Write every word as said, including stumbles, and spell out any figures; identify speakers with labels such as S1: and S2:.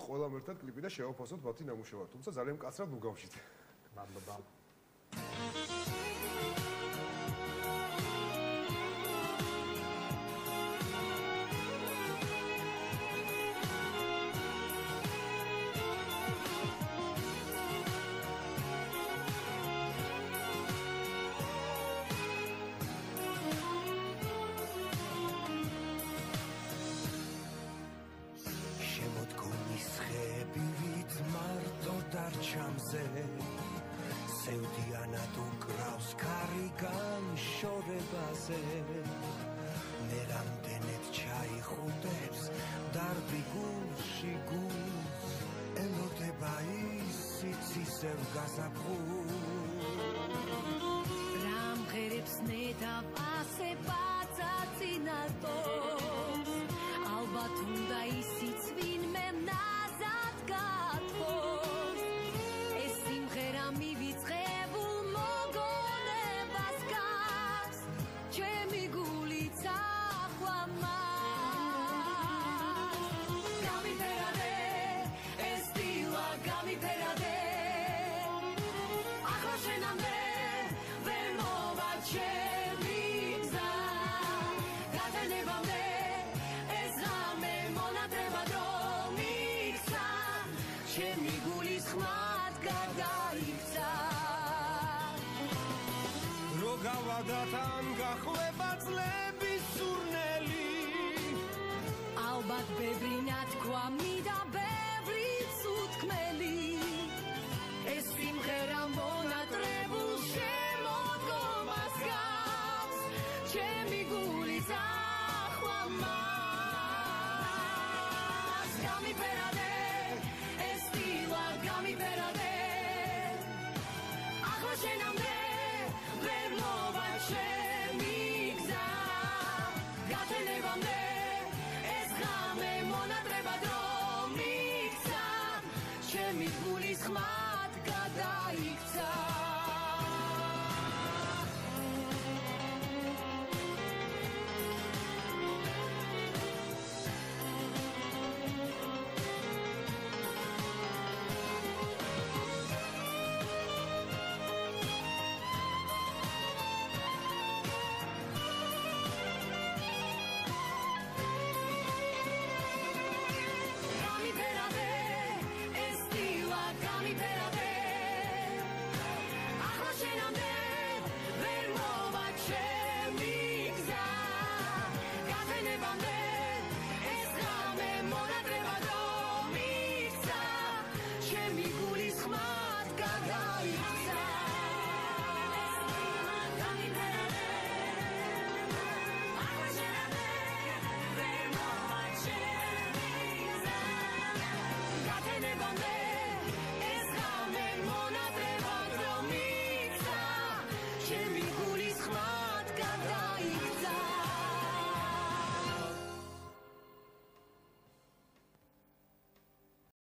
S1: ყველამ ერთად კლიპი და შევაფასოთ მათი ნამუშევარი. თუმცა ძალიან მკაცრად მოგავშით.
S2: მადლობა.
S3: სევდიანად უკრავს კარიგან შორებაზე მე რამდენად ჩაიხუტებს დარბი გულში გულს ელოდება ისიც ისევ გაზაფხულს
S4: რამ ღერებს ნედავ ასე პაწაწინატოს ალბათ უნდა ისიც ვინმე ნაზად გათხოვს ეს სიმღერა მივიწყებულ მოგონებას გავს ჩემი გულიც ახვამას გამიფერადე ეს დილა გამიფერადე ახლა შენამდე ვერ მოვა ჩემი გზა გათენებამდე ეს რამე მონატრებად რომ იქცა ჩემი გულის ხმად გადაიქცა
S3: რო გავადათან გახლება წლების სურნელი
S4: ალბათ ბევრი ნათქვა მიდაბე